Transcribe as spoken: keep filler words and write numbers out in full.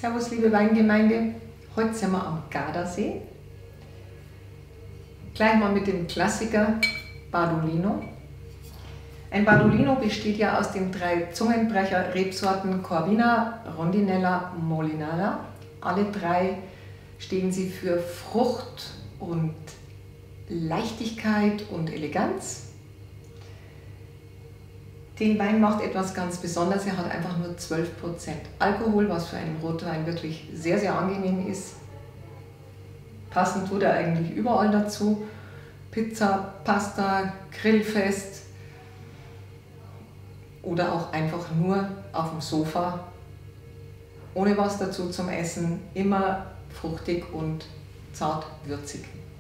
Servus, liebe Weingemeinde. Heute sind wir am Gardasee. Gleich mal mit dem Klassiker Bardolino. Ein Bardolino besteht ja aus den drei Zungenbrecher-Rebsorten Corvina, Rondinella, Molinara. Alle drei stehen sie für Frucht und Leichtigkeit und Eleganz. Den Wein macht etwas ganz Besonderes, er hat einfach nur zwölf Prozent Alkohol, was für einen Rotwein wirklich sehr, sehr angenehm ist. Passend tut er eigentlich überall dazu. Pizza, Pasta, Grillfest oder auch einfach nur auf dem Sofa, ohne was dazu zum Essen, immer fruchtig und zart würzig.